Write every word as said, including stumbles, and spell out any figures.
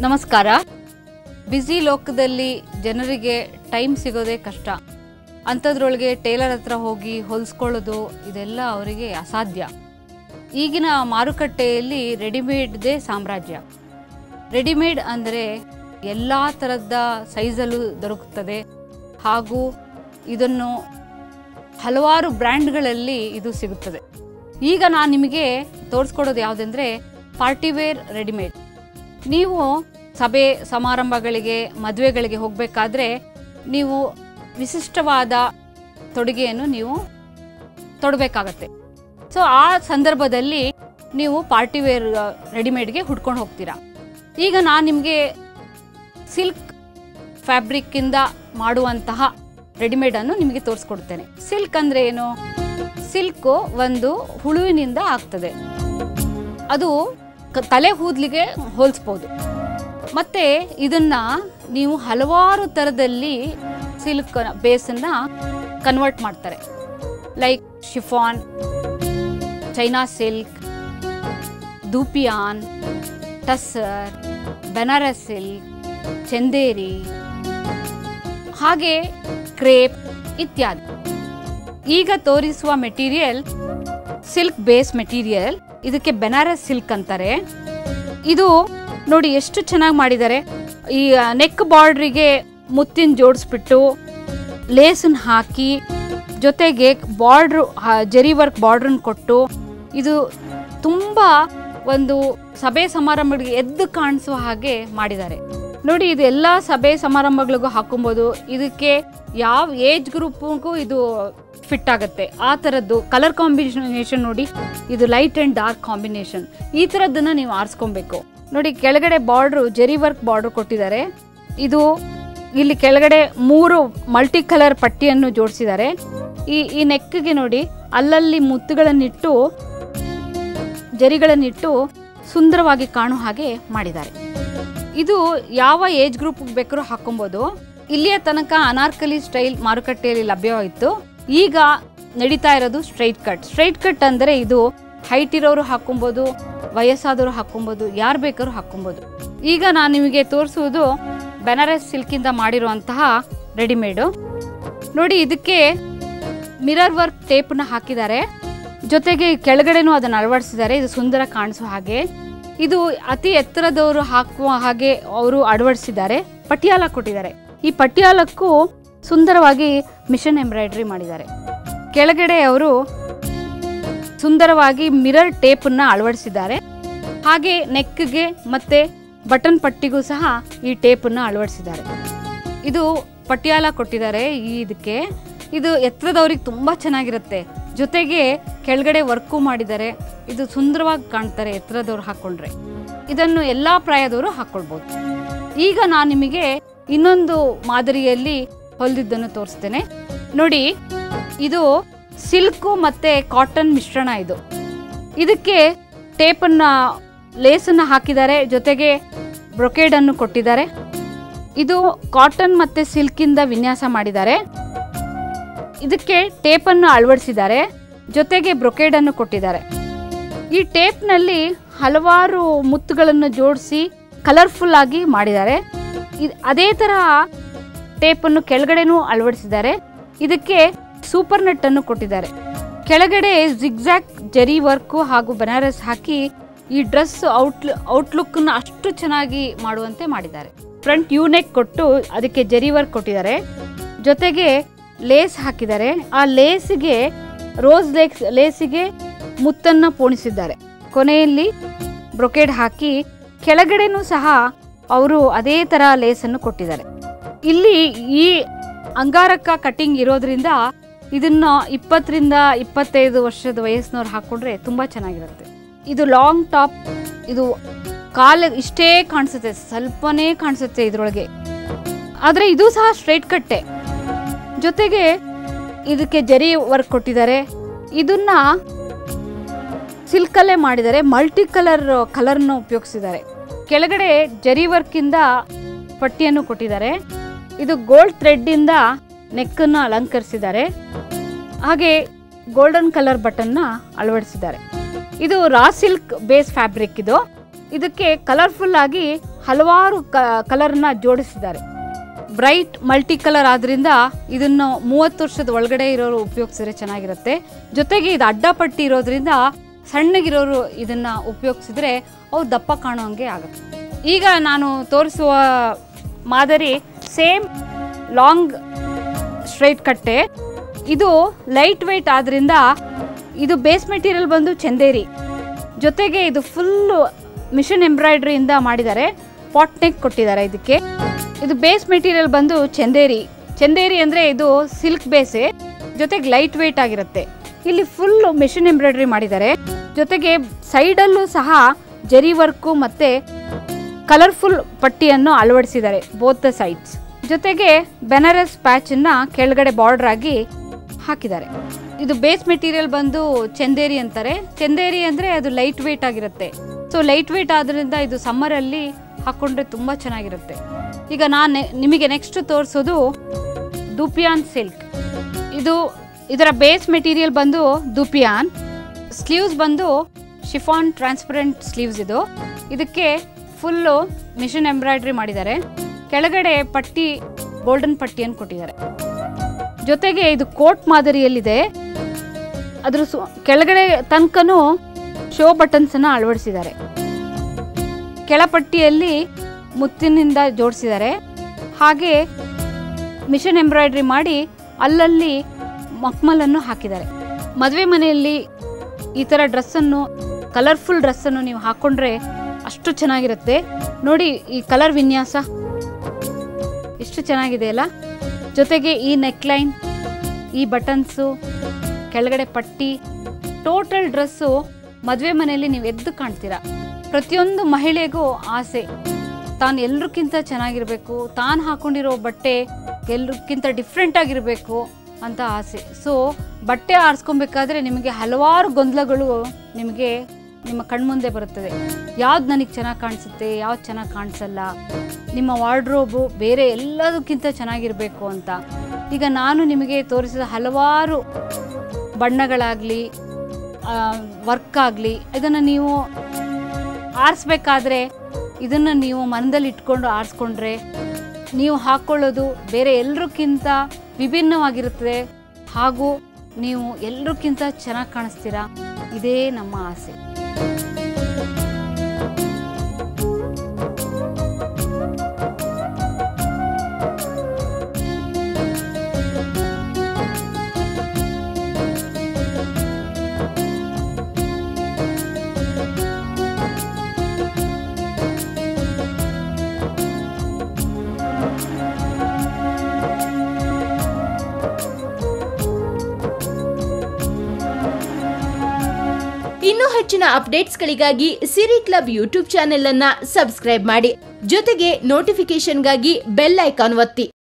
ನಮಸ್ಕಾರ. ಬ್ಯುಸಿ ಲೋಕದಲ್ಲಿ ಜನರಿಗೆ ಟೈಮ್ ಸಿಗೋದೇ ಕಷ್ಟ. ಅಂಥದ್ರೊಳಗೆ ಟೇಲರ್ ಹತ್ರ ಹೋಗಿ ಹೊಲಿಸ್ಕೊಳ್ಳೋದು ಇದೆಲ್ಲ ಅವರಿಗೆ ಅಸಾಧ್ಯ. ಈಗಿನ ಮಾರುಕಟ್ಟೆಯಲ್ಲಿ ರೆಡಿಮೇಡ್ದೇ ಸಾಮ್ರಾಜ್ಯ. ರೆಡಿಮೇಡ್ ಅಂದರೆ ಎಲ್ಲ ಥರದ ಸೈಜಲ್ಲೂ ದೊರಕುತ್ತದೆ ಹಾಗೂ ಇದನ್ನು ಹಲವಾರು ಬ್ರ್ಯಾಂಡ್ಗಳಲ್ಲಿ ಇದು ಸಿಗುತ್ತದೆ. ಈಗ ನಾನು ನಿಮಗೆ ತೋರಿಸ್ಕೊಡೋದು ಯಾವುದೆಂದರೆ ಪಾರ್ಟಿವೇರ್ ರೆಡಿಮೇಡ್. ನೀವು ಸಭೆ ಸಮಾರಂಭಗಳಿಗೆ ಮದುವೆಗಳಿಗೆ ಹೋಗಬೇಕಾದ್ರೆ ನೀವು ವಿಶಿಷ್ಟವಾದ ತೊಡುಗೆಯನ್ನು ನೀವು ತೊಡಬೇಕಾಗತ್ತೆ. ಸೊ ಆ ಸಂದರ್ಭದಲ್ಲಿ ನೀವು ಪಾರ್ಟಿವೇರ್ ರೆಡಿಮೇಡ್ಗೆ ಹುಡ್ಕೊಂಡು ಹೋಗ್ತೀರಾ. ಈಗ ನಾನು ನಿಮಗೆ ಸಿಲ್ಕ್ ಫ್ಯಾಬ್ರಿಕ್ಕಿಂದ ಮಾಡುವಂತಹ ರೆಡಿಮೇಡನ್ನು ನಿಮಗೆ ತೋರಿಸ್ಕೊಡ್ತೇನೆ. ಸಿಲ್ಕ್ ಅಂದರೆ ಏನು? ಸಿಲ್ಕು ಒಂದು ಹುಳುವಿನಿಂದ ಆಗ್ತದೆ. ಅದು ತಲೆ ಕೂದಲಿಗೆ ಹೋಲಿಸ್ಬೋದು. ಮತ್ತು ಇದನ್ನು ನೀವು ಹಲವಾರು ಥರದಲ್ಲಿ ಸಿಲ್ಕ್ ಬೇಸನ್ನು ಕನ್ವರ್ಟ್ ಮಾಡ್ತಾರೆ. Like chiffon, China silk, dupion, tussar, Banaras silk, Chanderi, ಹಾಗೆ ಕ್ರೇಪ್ ಇತ್ಯಾದಿ. ಈಗ ತೋರಿಸುವ ಮೆಟೀರಿಯಲ್ ಸಿಲ್ಕ್ ಬೇಸ್ ಮೆಟೀರಿಯಲ್. ಇದಕ್ಕೆ ಬನಾರಸ್ ಸಿಲ್ಕ್ ಅಂತಾರೆ. ಇದು ನೋಡಿ ಎಷ್ಟು ಚೆನ್ನಾಗಿ ಮಾಡಿದ್ದಾರೆ. ಈ ನೆಕ್ ಬಾರ್ಡ್ರಿಗೆ ಮುತ್ತಿನ ಜೋಡಿಸ್ಬಿಟ್ಟು ಲೇಸನ್ನು ಹಾಕಿ ಜೊತೆಗೆ ಬಾರ್ಡ್ರು ಜರಿ ವರ್ಕ್ ಬಾರ್ಡ್ರನ್ನ ಕೊಟ್ಟು ಇದು ತುಂಬ ಒಂದು ಸಭೆ ಸಮಾರಂಭಗಳಿಗೆ ಎದ್ದು ಕಾಣಿಸುವ ಹಾಗೆ ಮಾಡಿದ್ದಾರೆ. ನೋಡಿ, ಇದು ಎಲ್ಲ ಸಭೆ ಸಮಾರಂಭಗಳಿಗೂ ಹಾಕೊಬೋದು. ಇದಕ್ಕೆ ಯಾವ ಏಜ್ ಗ್ರೂಪ್ಗೂ ಇದು ಫಿಟ್ ಆಗುತ್ತೆ. ಆ ಥರದ್ದು ಕಲರ್ ಕಾಂಬಿನೇಷನ್ ನೋಡಿ, ಇದು ಲೈಟ್ ಆ್ಯಂಡ್ ಡಾರ್ಕ್ ಕಾಂಬಿನೇಷನ್. ಈ ಥರದ್ದನ್ನು ನೀವು ಆರಿಸ್ಕೊಬೇಕು. ನೋಡಿ, ಕೆಳಗಡೆ ಬಾರ್ಡ್ರು ಜರಿ ವರ್ಕ್ ಬಾರ್ಡ್ರ್ ಕೊಟ್ಟಿದ್ದಾರೆ. ಇದು ಇಲ್ಲಿ ಕೆಳಗಡೆ ಮೂರು ಮಲ್ಟಿ ಕಲರ್ ಪಟ್ಟಿಯನ್ನು ಜೋಡಿಸಿದ್ದಾರೆ. ಈ ಈ ನೆಕ್ಗೆ ನೋಡಿ ಅಲ್ಲಲ್ಲಿ ಮುತ್ತುಗಳನ್ನಿಟ್ಟು ಜರಿಗಳನ್ನಿಟ್ಟು ಸುಂದರವಾಗಿ ಕಾಣೋ ಹಾಗೆ ಮಾಡಿದ್ದಾರೆ. ಇದು ಯಾವ ಏಜ್ ಗ್ರೂಪ್ ಬೇಕಾದ್ರೂ ಹಾಕೊಬೋದು. ಇಲ್ಲಿಯ ತನಕ ಅನಾರ್ಕಲಿ ಸ್ಟೈಲ್ ಮಾರುಕಟ್ಟೆಯಲ್ಲಿ ಲಭ್ಯವಾಯಿತು. ಈಗ ನಡೀತಾ ಇರೋದು ಸ್ಟ್ರೈಟ್ ಕಟ್. ಸ್ಟ್ರೈಟ್ ಕಟ್ ಅಂದರೆ ಇದು ಹೈಟ್ ಇರೋರು ಹಾಕೊಬೋದು, ವಯಸ್ಸಾದವರು ಹಾಕೊಬೋದು, ಯಾರು ಬೇಕಾದ್ರೂ ಹಾಕೊಬೋದು. ಈಗ ನಾನು ನಿಮಗೆ ತೋರಿಸುವುದು ಬನಾರಸ್ ಸಿಲ್ಕಿಂದ ಮಾಡಿರುವಂತಹ ರೆಡಿಮೇಡು. ನೋಡಿ, ಇದಕ್ಕೆ ಮಿರರ್ ವರ್ಕ್ ಟೇಪನ್ನ ಹಾಕಿದ್ದಾರೆ. ಜೊತೆಗೆ ಕೆಳಗಡೆನೂ ಅದನ್ನು ಅಳವಡಿಸಿದ್ದಾರೆ. ಇದು ಸುಂದರ ಕಾಣಿಸೋ ಹಾಗೆ. ಇದು ಅತಿ ಎತ್ತರದವರು ಹಾಕುವ ಹಾಗೆ ಅವರು ಅಳವಡಿಸಿದ್ದಾರೆ. ಪಟಿಯಾಲ ಕೊಟ್ಟಿದ್ದಾರೆ. ಈ ಪಟಿಯಾಲಕ್ಕೂ ಸುಂದರವಾಗಿ ಮಿಷನ್ ಎಂಬ್ರಾಯ್ಡ್ರಿ ಮಾಡಿದ್ದಾರೆ. ಕೆಳಗಡೆ ಅವರು ಸುಂದರವಾಗಿ ಮಿರರ್ ಟೇಪನ್ನು ಅಳವಡಿಸಿದ್ದಾರೆ. ಹಾಗೆ ನೆಕ್ಗೆ ಮತ್ತು ಬಟನ್ ಪಟ್ಟಿಗೂ ಸಹ ಈ ಟೇಪನ್ನು ಅಳವಡಿಸಿದ್ದಾರೆ. ಇದು ಪಟಿಯಾಲ ಕೊಟ್ಟಿದ್ದಾರೆ. ಈ ಇದಕ್ಕೆ ಇದು ಎತ್ತರದವ್ರಿಗೆ ತುಂಬ ಚೆನ್ನಾಗಿರುತ್ತೆ. ಜೊತೆಗೆ ಕೆಳಗಡೆ ವರ್ಕು ಮಾಡಿದ್ದಾರೆ. ಇದು ಸುಂದರವಾಗಿ ಕಾಣ್ತಾರೆ ಎತ್ತರದವ್ರು ಹಾಕ್ಕೊಂಡ್ರೆ. ಇದನ್ನು ಎಲ್ಲ ಪ್ರಾಯದವರು ಹಾಕ್ಕೊಳ್ಬೋದು. ಈಗ ನಾನು ನಿಮಗೆ ಇನ್ನೊಂದು ಮಾದರಿಯಲ್ಲಿ ಹೊಲಿದಿದ್ದನ್ನು ತೋರಿಸ್ತೇನೆ. ನೋಡಿ, ಇದು ಸಿಲ್ಕು ಮತ್ತು ಕಾಟನ್ ಮಿಶ್ರಣ. ಇದು ಇದಕ್ಕೆ ಟೇಪನ್ನು ಲೇಸನ್ನು ಹಾಕಿದ್ದಾರೆ. ಜೊತೆಗೆ ಬ್ರೊಕೇಡನ್ನು ಕೊಟ್ಟಿದ್ದಾರೆ. ಇದು ಕಾಟನ್ ಮತ್ತು ಸಿಲ್ಕಿಂದ ವಿನ್ಯಾಸ ಮಾಡಿದ್ದಾರೆ. ಇದಕ್ಕೆ ಟೇಪನ್ನು ಅಳವಡಿಸಿದ್ದಾರೆ. ಜೊತೆಗೆ ಬ್ರೊಕೇಡನ್ನು ಕೊಟ್ಟಿದ್ದಾರೆ. ಈ ಟೇಪ್ನಲ್ಲಿ ಹಲವಾರು ಮುತ್ತುಗಳನ್ನು ಜೋಡಿಸಿ ಕಲರ್ಫುಲ್ ಆಗಿ ಮಾಡಿದ್ದಾರೆ. ಅದೇ ಥರ ಟೇಪನ್ನು ಕೆಳಗಡೆನೂ ಅಳವಡಿಸಿದ್ದಾರೆ. ಇದಕ್ಕೆ ಸೂಪರ್ ನೆಟ್ ಅನ್ನು ಕೊಟ್ಟಿದ್ದಾರೆ. ಕೆಳಗಡೆ ಜಿಗ್ಜಾಕ್ ಜರಿ ವರ್ಕು ಹಾಗೂ ಬನಾರಸ್ ಹಾಕಿ ಈ ಡ್ರೆಸ್ ಔಟ್ ಔಟ್ಲುಕ್ನ ಅಷ್ಟು ಚೆನ್ನಾಗಿ ಮಾಡುವಂತೆ ಮಾಡಿದ್ದಾರೆ. ಫ್ರಂಟ್ ಯೂ ನೆಕ್ ಕೊಟ್ಟು ಅದಕ್ಕೆ ಜರಿ ವರ್ಕ್ ಕೊಟ್ಟಿದ್ದಾರೆ. ಜೊತೆಗೆ ಲೇಸ್ ಹಾಕಿದ್ದಾರೆ. ಆ ಲೇಸಿಗೆ ರೋಸ್ ಲೇಸ್ ಲೇಸಿಗೆ ಮುತ್ತನ್ನು ಪೋಣಿಸಿದ್ದಾರೆ. ಕೊನೆಯಲ್ಲಿ ಬ್ರೊಕೇಡ್ ಹಾಕಿ ಕೆಳಗಡೆನೂ ಸಹ ಅವರು ಅದೇ ಥರ ಲೇಸನ್ನು ಕೊಟ್ಟಿದ್ದಾರೆ. ಇಲ್ಲಿ ಈ ಅಂಗಾರಕ ಕಟ್ಟಿಂಗ್ ಇರೋದ್ರಿಂದ ಇದನ್ನು ಇಪ್ಪತ್ತರಿಂದ ಇಪ್ಪತ್ತೈದು ವರ್ಷದ ವಯಸ್ಸಿನವ್ರು ಹಾಕ್ಕೊಂಡ್ರೆ ತುಂಬ ಚೆನ್ನಾಗಿರುತ್ತೆ. ಇದು ಲಾಂಗ್ ಟಾಪ್. ಇದು ಕಾಲ ಇಷ್ಟೇ ಕಾಣಿಸುತ್ತೆ, ಸ್ವಲ್ಪನೇ ಕಾಣಿಸುತ್ತೆ ಇದರೊಳಗೆ. ಆದರೆ ಇದು ಸಹ ಸ್ಟ್ರೈಟ್ ಕಟ್ಟೆ. ಜೊತೆಗೆ ಇದಕ್ಕೆ ಜರಿ ವರ್ಕ್ ಕೊಟ್ಟಿದ್ದಾರೆ. ಇದನ್ನ ಸಿಲ್ಕಲ್ಲೇ ಮಾಡಿದ್ದಾರೆ. ಮಲ್ಟಿ ಕಲರ್ ಕಲರ್ನ ಉಪಯೋಗಿಸಿದ್ದಾರೆ. ಕೆಳಗಡೆ ಜರಿ ವರ್ಕಿಂದ ಪಟ್ಟಿಯನ್ನು ಕೊಟ್ಟಿದ್ದಾರೆ. ಇದು ಗೋಲ್ಡ್ ಥ್ರೆಡ್ಡಿಂದ ನೆಕ್ಕನ್ನು ಅಲಂಕರಿಸಿದ್ದಾರೆ. ಹಾಗೆ ಗೋಲ್ಡನ್ ಕಲರ್ ಬಟನ್ನ ಅಳವಡಿಸಿದ್ದಾರೆ. ಇದು ರಾ ಸಿಲ್ಕ್ ಬೇಸ್ ಫ್ಯಾಬ್ರಿಕ್. ಇದು ಇದಕ್ಕೆ ಕಲರ್ಫುಲ್ ಆಗಿ ಹಲವಾರು ಕಲರ್ನ ಜೋಡಿಸಿದ್ದಾರೆ. ಬ್ರೈಟ್ ಮಲ್ಟಿ ಕಲರ್ ಆದ್ರಿಂದ ಇದನ್ನು ಮೂವತ್ತು ವರ್ಷದ ಒಳಗಡೆ ಇರೋರು ಉಪಯೋಗಿಸಿದ್ರೆ ಚೆನ್ನಾಗಿರುತ್ತೆ. ಜೊತೆಗೆ ಇದು ಅಡ್ಡಪಟ್ಟಿ ಇರೋದ್ರಿಂದ ಸಣ್ಣಗಿರೋರು ಇದನ್ನ ಉಪಯೋಗಿಸಿದ್ರೆ ಅವ್ರು ದಪ್ಪ ಕಾಣೋಂಗೆ ಆಗುತ್ತೆ. ಈಗ ನಾನು ತೋರಿಸುವ ಮಾದರಿ ಸೇಮ್ ಲಾಂಗ್ ಸ್ಟ್ರೈಟ್ ಕಟ್ಟೆ. ಇದು ಲೈಟ್ ವೆಯ್ಟ್ ಆದ್ರಿಂದ ಇದು ಬೇಸ್ ಮೆಟೀರಿಯಲ್ ಬಂದು ಚಂದೇರಿ, ಜೊತೆಗೆ ಇದು ಫುಲ್ಲು ಮಿಷನ್ ಎಂಬ್ರಾಯ್ಡ್ರಿಯಿಂದ ಮಾಡಿದ್ದಾರೆ. ಪಾಟ್ ನೆಕ್ ಕೊಟ್ಟಿದ್ದಾರೆ ಇದಕ್ಕೆ. ಇದು ಬೇಸ್ ಮೆಟೀರಿಯಲ್ ಬಂದು ಚಂದೇರಿ. ಚಂದೇರಿ ಅಂದರೆ ಇದು ಸಿಲ್ಕ್ ಬೇಸೆ, ಜೊತೆಗೆ ಲೈಟ್ ವೆಯ್ಟ್ ಆಗಿರುತ್ತೆ. ಇಲ್ಲಿ ಫುಲ್ ಮಿಷನ್ ಎಂಬ್ರಾಯ್ಡ್ರಿ ಮಾಡಿದ್ದಾರೆ. ಜೊತೆಗೆ ಸೈಡಲ್ಲೂ ಸಹ ಜರಿ ವರ್ಕು ಮತ್ತು ಕಲರ್ಫುಲ್ ಪಟ್ಟಿಯನ್ನು ಅಳವಡಿಸಿದ್ದಾರೆ ಬೋತ್ ದ ಸೈಡ್ಸ್. ಜೊತೆಗೆ ಬೆನಾರಸ್ ಪ್ಯಾಚನ್ನು ಕೆಳಗಡೆ ಬಾರ್ಡರ್ ಆಗಿ ಹಾಕಿದ್ದಾರೆ. ಇದು ಬೇಸ್ ಮೆಟೀರಿಯಲ್ ಬಂದು ಚಂದೇರಿ ಅಂತಾರೆ. ಚಂದೇರಿ ಅಂದರೆ ಅದು ಲೈಟ್ ವೆಯ್ಟ್ ಆಗಿರುತ್ತೆ. ಸೊ ಲೈಟ್ ವೆಯ್ಟ್ ಆದ್ದರಿಂದ ಇದು ಸಮ್ಮರಲ್ಲಿ ಹಾಕ್ಕೊಂಡ್ರೆ ತುಂಬ ಚೆನ್ನಾಗಿರುತ್ತೆ. ಈಗ ನಾನು ನಿಮಗೆ ನೆಕ್ಸ್ಟ್ ತೋರಿಸೋದು ದೂಪಿಯಾನ್ ಸಿಲ್ಕ್. ಇದು ಇದರ ಬೇಸ್ ಮೆಟೀರಿಯಲ್ ಬಂದು ದೂಪಿಯಾನ್. ಸ್ಲೀವ್ಸ್ ಬಂದು ಶಿಫಾನ್ ಟ್ರಾನ್ಸ್ಪರೆಂಟ್ ಸ್ಲೀವ್ಸ್. ಇದು ಇದಕ್ಕೆ ಫುಲ್ಲು ಮಿಷನ್ ಎಂಬ್ರಾಯ್ಡ್ರಿ ಮಾಡಿದ್ದಾರೆ. ಕೆಳಗಡೆ ಪಟ್ಟಿ ಗೋಲ್ಡನ್ ಪಟ್ಟಿಯನ್ನು ಕೊಟ್ಟಿದ್ದಾರೆ. ಜೊತೆಗೆ ಇದು ಕೋಟ್ ಮಾದರಿಯಲ್ಲಿದೆ. ಅದ್ರ ಸು ಕೆಳಗಡೆ ತನಕನೂ ಶೋ ಬಟನ್ಸನ್ನು ಅಳವಡಿಸಿದ್ದಾರೆ. ಕೆಳಪಟ್ಟಿಯಲ್ಲಿ ಮುತ್ತಿನಿಂದ ಜೋಡಿಸಿದ್ದಾರೆ. ಹಾಗೆ ಮಿಷನ್ ಎಂಬ್ರಾಯ್ಡ್ರಿ ಮಾಡಿ ಅಲ್ಲಲ್ಲಿ ಮಕ್ಮಲನ್ನು ಹಾಕಿದ್ದಾರೆ. ಮದುವೆ ಮನೆಯಲ್ಲಿ ಈ ಥರ ಡ್ರೆಸ್ಸನ್ನು, ಕಲರ್ಫುಲ್ ಡ್ರೆಸ್ಸನ್ನು ನೀವು ಹಾಕ್ಕೊಂಡ್ರೆ ಅಷ್ಟು ಚೆನ್ನಾಗಿರುತ್ತೆ. ನೋಡಿ ಈ ಕಲರ್ ವಿನ್ಯಾಸ ಎಷ್ಟು ಚೆನ್ನಾಗಿದೆ ಅಲ್ಲ. ಜೊತೆಗೆ ಈ ನೆಕ್ಲೈನ್, ಈ ಬಟನ್ಸು, ಕೆಳಗಡೆ ಪಟ್ಟಿ, ಟೋಟಲ್ ಡ್ರೆಸ್ಸು ಮದುವೆ ಮನೆಯಲ್ಲಿ ನೀವು ಎದ್ದು ಕಾಣ್ತೀರಾ. ಪ್ರತಿಯೊಂದು ಮಹಿಳೆಗೂ ಆಸೆ ತಾನು ಎಲ್ಲರಿಗಿಂತ ಚೆನ್ನಾಗಿರಬೇಕು, ತಾನು ಹಾಕ್ಕೊಂಡಿರೋ ಬಟ್ಟೆ ಎಲ್ಲರಿಗಿಂತ ಡಿಫ್ರೆಂಟ್ ಆಗಿರಬೇಕು ಅಂತ ಆಸೆ. ಸೊ ಬಟ್ಟೆ ಆರಿಸ್ಕೊಬೇಕಾದ್ರೆ ನಿಮಗೆ ಹಲವಾರು ಗೊಂದಲಗಳು ನಿಮಗೆ ನಿಮ್ಮ ಕಣ್ಮುಂದೆ ಬರುತ್ತದೆ. ಯಾವ್ದು ನನಗೆ ಚೆನ್ನಾಗಿ ಕಾಣಿಸುತ್ತೆ, ಯಾವ್ದು ಚೆನ್ನಾಗಿ ಕಾಣಿಸಲ್ಲ, ನಿಮ್ಮ ವಾರ್ಡ್ರೋಬು ಬೇರೆ ಎಲ್ಲದಕ್ಕಿಂತ ಚೆನ್ನಾಗಿರಬೇಕು ಅಂತ. ಈಗ ನಾನು ನಿಮಗೆ ತೋರಿಸಿದ ಹಲವಾರು ಬಣ್ಣಗಳಾಗಲಿ ವರ್ಕ್ ಆಗಲಿ ಇದನ್ನು ನೀವು ಆರಿಸ್ಬೇಕಾದ್ರೆ ಇದನ್ನು ನೀವು ಮನದಲ್ಲಿ ಇಟ್ಕೊಂಡು ಆರಿಸ್ಕೊಂಡ್ರೆ ನೀವು ಹಾಕ್ಕೊಳ್ಳೋದು ಬೇರೆ ಎಲ್ಲರಿಗಿಂತ ವಿಭಿನ್ನವಾಗಿರುತ್ತದೆ. ಹಾಗೂ ನೀವು ಎಲ್ಲರಿಗಿಂತ ಚೆನ್ನಾಗಿ ಕಾಣಿಸ್ತೀರಾ. ಇದೇ ನಮ್ಮ ಆಸೆ. ಇನ್ನೂ ಹೆಚ್ಚಿನ ಅಪ್ಡೇಟ್ಸ್ಗಳಿಗಾಗಿ ಸಿರಿ ಕ್ಲಬ್ ಯೂಟ್ಯೂಬ್ ಚಾನೆಲ್ ಅನ್ನ ಸಬ್ಸ್ಕ್ರೈಬ್ ಮಾಡಿ. ಜೊತೆಗೆ ನೋಟಿಫಿಕೇಶನ್ಗಾಗಿ ಬೆಲ್ ಐಕಾನ್ ಒತ್ತಿ.